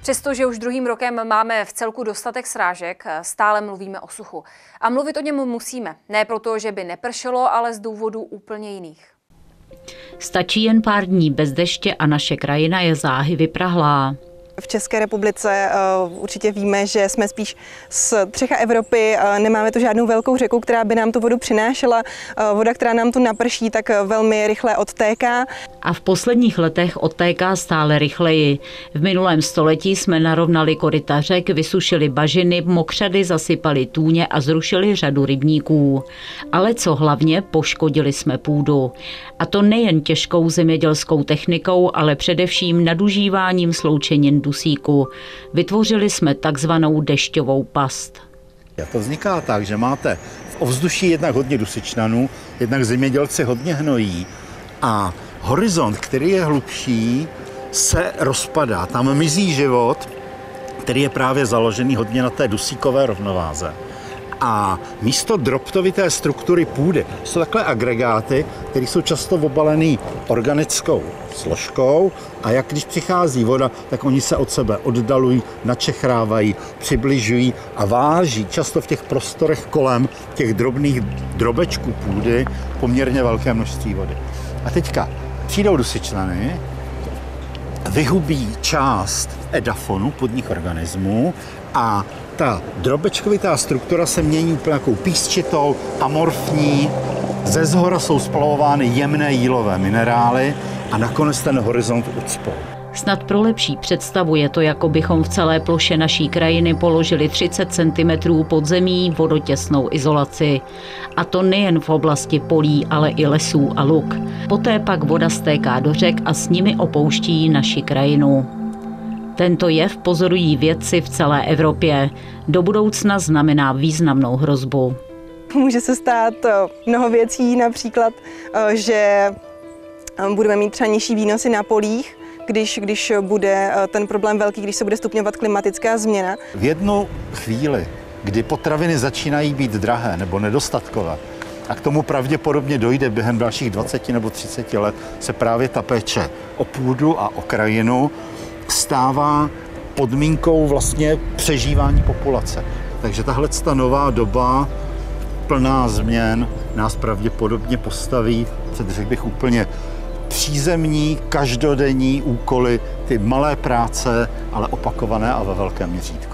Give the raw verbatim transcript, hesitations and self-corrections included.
Přestože už druhým rokem máme v celku dostatek srážek, stále mluvíme o suchu. A mluvit o něm musíme. Ne proto, že by nepršelo, ale z důvodů úplně jiných. Stačí jen pár dní bez deště a naše krajina je záhy vyprahlá. V České republice uh, určitě víme, že jsme spíš z střecha Evropy, uh, nemáme tu žádnou velkou řeku, která by nám tu vodu přinášela. Uh, voda, která nám tu naprší, tak velmi rychle odtéká. A v posledních letech odtéká stále rychleji. V minulém století jsme narovnali koryta řek, vysušili bažiny, mokřady zasypali tůně a zrušili řadu rybníků. Ale co hlavně, poškodili jsme půdu. A to nejen těžkou zemědělskou technikou, ale především nadužíváním sloučenin dusíku. Vytvořili jsme takzvanou dešťovou past. To vzniká tak, že máte v ovzduší jednak hodně dusičnanů, jednak zemědělci hodně hnojí a horizont, který je hlubší, se rozpadá. Tam mizí život, který je právě založený hodně na té dusíkové rovnováze. A místo droptovité struktury půdy jsou takové agregáty, které jsou často obalené organickou složkou a jak když přichází voda, tak oni se od sebe oddalují, načechrávají, přibližují a váží často v těch prostorech kolem těch drobných drobečků půdy poměrně velké množství vody. A teďka přijdou dusičnany, vyhubí část edafonu půdních organismů a ta drobečkovitá struktura se mění úplně jako písčitou, amorfní, ze zhora jsou spalovány jemné jílové minerály a nakonec ten horizont ucpou. Snad pro lepší představu je to, jako bychom v celé ploše naší krajiny položili třicet centimetrů pod zemí vodotěsnou izolaci. A to nejen v oblasti polí, ale i lesů a luk. Poté pak voda stéká do řek a s nimi opouští naši krajinu. Tento jev pozorují vědci v celé Evropě. Do budoucna znamená významnou hrozbu. Může se stát mnoho věcí, například, že budeme mít třeba nižší výnosy na polích, když, když bude ten problém velký, když se bude stupňovat klimatická změna. V jednu chvíli, kdy potraviny začínají být drahé nebo nedostatkové, a k tomu pravděpodobně dojde během dalších dvaceti nebo třiceti let, se právě ta péče o půdu a o krajinu stává podmínkou vlastně přežívání populace. Takže tahle ta nová doba plná změn nás pravděpodobně postaví před, řekl bych, úplně přízemní, každodenní úkoly, ty malé práce, ale opakované a ve velkém měřítku.